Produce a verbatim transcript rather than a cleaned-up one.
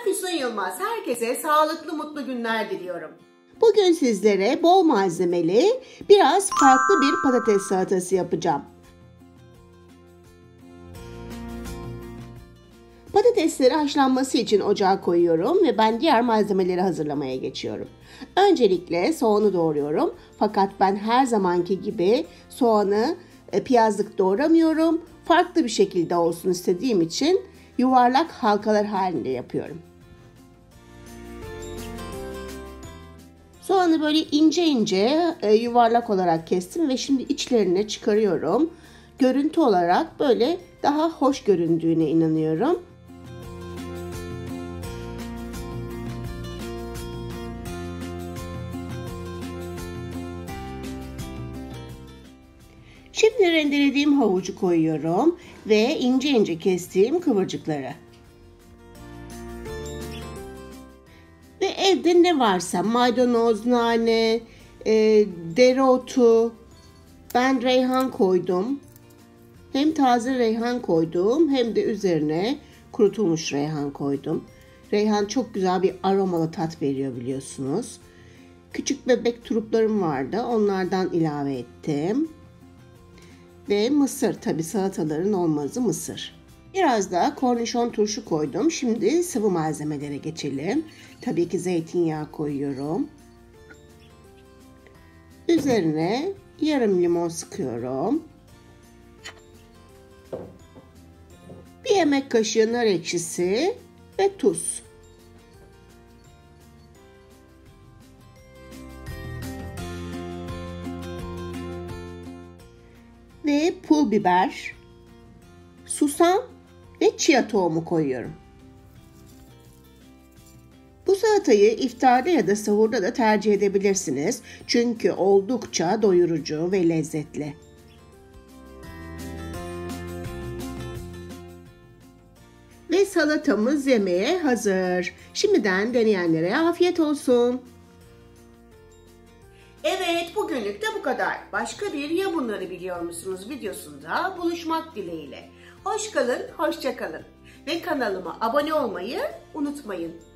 Ben Füsun Yılmaz. Herkese sağlıklı, mutlu günler diliyorum. Bugün sizlere bol malzemeli, biraz farklı bir patates salatası yapacağım. Patatesleri haşlanması için ocağa koyuyorum ve ben diğer malzemeleri hazırlamaya geçiyorum. Öncelikle soğanı doğruyorum. Fakat ben her zamanki gibi soğanı e, piyazlık doğramıyorum. Farklı bir şekilde olsun istediğim için yuvarlak halkalar halinde yapıyorum. Soğanı böyle ince ince e, yuvarlak olarak kestim ve şimdi içlerini çıkarıyorum. Görüntü olarak böyle daha hoş göründüğüne inanıyorum. Şimdi rendelediğim havucu koyuyorum ve ince ince kestiğim kıvırcıkları. Ve evde ne varsa maydanoz, nane, e, dereotu, ben reyhan koydum. Hem taze reyhan koydum hem de üzerine kurutulmuş reyhan koydum. Reyhan çok güzel bir aromalı tat veriyor biliyorsunuz. Küçük bebek turuplarım vardı, onlardan ilave ettim. Ve mısır, tabi salataların olmazı mısır. Biraz daha kornişon turşu koydum. Şimdi sıvı malzemelere geçelim. Tabii ki zeytinyağı koyuyorum. Üzerine yarım limon sıkıyorum. Bir yemek kaşığı nar ekşisi ve tuz. Ve pul biber, susam ve chia tohumu koyuyorum. Bu salatayı iftarda ya da sahurda da tercih edebilirsiniz. Çünkü oldukça doyurucu ve lezzetli. Ve salatamız yemeğe hazır. Şimdiden deneyenlere afiyet olsun. Evet, bugünlük de bu kadar. Başka bir Ya Bunları Biliyor Musunuz videosunda buluşmak dileğiyle. Hoş kalın, hoşça kalın. Ve kanalıma abone olmayı unutmayın.